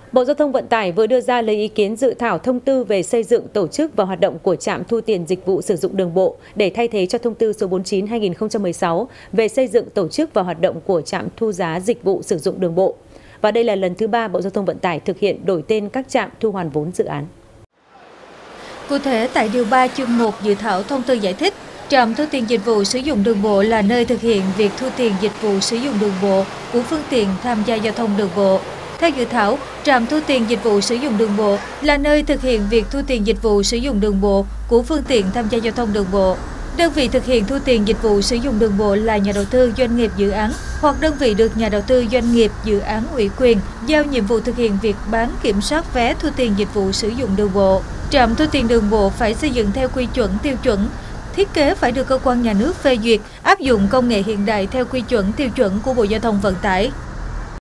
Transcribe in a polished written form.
Bộ Giao thông Vận tải vừa đưa ra lấy ý kiến dự thảo thông tư về xây dựng, tổ chức và hoạt động của trạm thu tiền dịch vụ sử dụng đường bộ để thay thế cho thông tư số 49/2016 về xây dựng, tổ chức và hoạt động của trạm thu giá dịch vụ sử dụng đường bộ. Và đây là lần thứ 3 Bộ Giao thông Vận tải thực hiện đổi tên các trạm thu hoàn vốn dự án. Cụ thể, tại điều 3 chương 1 dự thảo thông tư giải thích, trạm thu tiền dịch vụ sử dụng đường bộ là nơi thực hiện việc thu tiền dịch vụ sử dụng đường bộ của phương tiện tham gia giao thông đường bộ. Theo dự thảo, trạm thu tiền dịch vụ sử dụng đường bộ là nơi thực hiện việc thu tiền dịch vụ sử dụng đường bộ của phương tiện tham gia giao thông đường bộ. Đơn vị thực hiện thu tiền dịch vụ sử dụng đường bộ là nhà đầu tư, doanh nghiệp dự án hoặc đơn vị được nhà đầu tư, doanh nghiệp dự án ủy quyền giao nhiệm vụ thực hiện việc bán kiểm soát vé thu tiền dịch vụ sử dụng đường bộ. Trạm thu tiền đường bộ phải xây dựng theo quy chuẩn, tiêu chuẩn, thiết kế phải được cơ quan nhà nước phê duyệt, áp dụng công nghệ hiện đại theo quy chuẩn, tiêu chuẩn của Bộ Giao thông Vận tải.